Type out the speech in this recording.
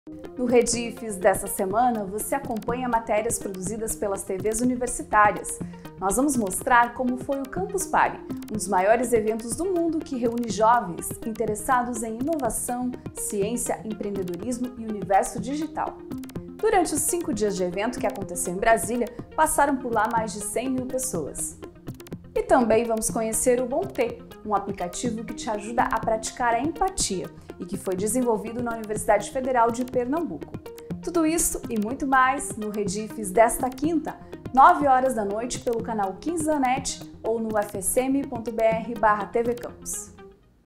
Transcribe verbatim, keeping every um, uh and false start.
No Redifes dessa semana, você acompanha matérias produzidas pelas T Vs universitárias. Nós vamos mostrar como foi o Campus Party, um dos maiores eventos do mundo que reúne jovens interessados em inovação, ciência, empreendedorismo e universo digital. Durante os cinco dias de evento que aconteceu em Brasília, passaram por lá mais de cem mil pessoas. E também vamos conhecer o Bom T, um aplicativo que te ajuda a praticar a empatia e que foi desenvolvido na Universidade Federal de Pernambuco. Tudo isso e muito mais no Redifes desta quinta, nove horas da noite, pelo canal quinze da net ou no f s m ponto b r barra t v campus.